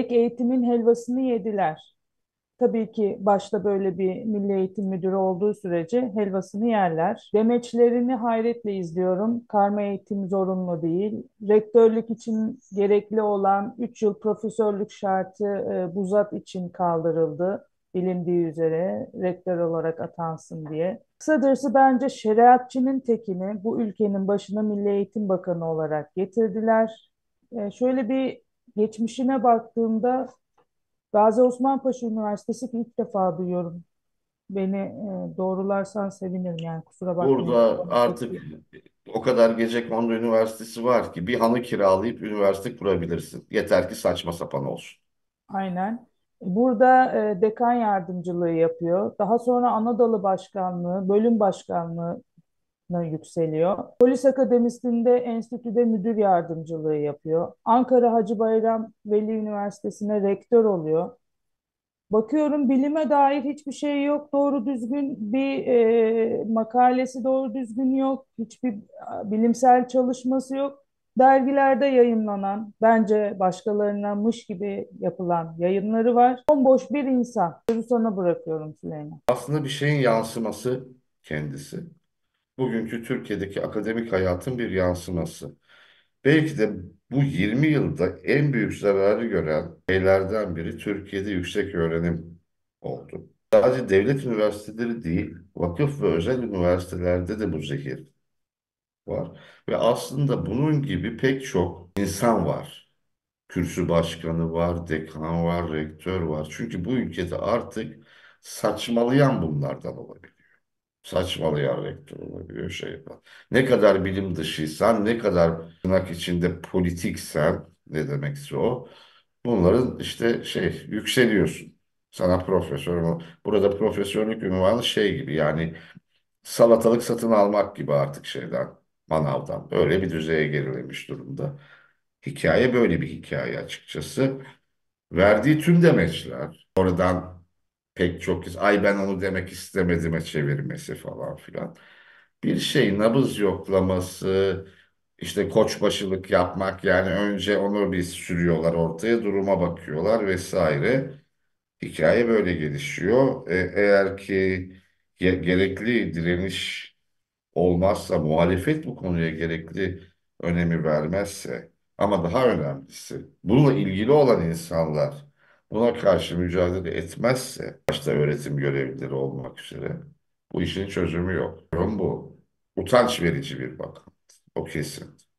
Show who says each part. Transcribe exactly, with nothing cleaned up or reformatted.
Speaker 1: meslek eğitimin helvasını yediler. Tabii ki başta böyle bir Milli Eğitim Müdürü olduğu sürece helvasını yerler. Demeçlerini hayretle izliyorum. Karma eğitim zorunlu değil. Rektörlük için gerekli olan üç yıl profesörlük şartı e, bu zat için kaldırıldı. Bilindiği üzere rektör olarak atansın diye. Kısacası bence şeriatçının tekini bu ülkenin başına Milli Eğitim Bakanı olarak getirdiler. E, şöyle bir geçmişine baktığımda Gazi Osman Paşa Üniversitesi ki ilk defa duyuyorum. Beni e, doğrularsan sevinirim yani kusura bakmayın.
Speaker 2: Burada artık o kadar gecekondu üniversitesi var ki bir hanı kiralayıp üniversite kurabilirsin. Yeter ki saçma sapan olsun.
Speaker 1: Aynen. Burada e, dekan yardımcılığı yapıyor. Daha sonra Anadolu Başkanlığı, bölüm başkanlığına yükseliyor. Polis Akademisi'nde enstitüde müdür yardımcılığı yapıyor. Ankara Hacı Bayram Veli Üniversitesi'ne rektör oluyor. Bakıyorum bilime dair hiçbir şey yok. Doğru düzgün bir e, makalesi doğru düzgün yok. Hiçbir a, bilimsel çalışması yok. Dergilerde yayınlanan, bence başkalarına mış gibi yapılan yayınları var. Bomboş bir insan. Sözü sana bırakıyorum Süleyman.
Speaker 2: Aslında bir şeyin yansıması kendisi. Bugünkü Türkiye'deki akademik hayatın bir yansıması. Belki de bu yirmi yılda en büyük zararı gören şeylerden biri Türkiye'de yüksek öğrenim oldu. Sadece devlet üniversiteleri değil, vakıf ve özel üniversitelerde de bu zehir var. Ve aslında bunun gibi pek çok insan var. Kürsü başkanı var, dekan var, rektör var. Çünkü bu ülkede artık saçmalayan bunlardan olabilir. Saçmalayan rektör olabiliyor şey yapar. Ne kadar bilim dışıysan, ne kadar tırnak içinde politiksen, ne demekse o, bunların işte şey yükseliyorsun. Sana profesör, burada profesörlük ünvanı şey gibi yani salatalık satın almak gibi artık şeyden, manavdan. Öyle bir düzeye gerilemiş durumda. Hikaye böyle bir hikaye açıkçası. Verdiği tüm demeçler, oradan pek çok kez ay ben onu demek istemedime çevirmesi falan filan. Bir şey nabız yoklaması, işte koçbaşılık yapmak yani önce onu bir sürüyorlar ortaya duruma bakıyorlar vesaire. Hikaye böyle gelişiyor. E, eğer ki ge- gerekli direniş olmazsa, muhalefet bu konuya gerekli önemi vermezse ama daha önemlisi bununla ilgili olan insanlar buna karşı mücadele etmezse, başta öğretim görevlileri olmak üzere bu işin çözümü yok. Durum bu. Utanç verici bir bakım. O kesin.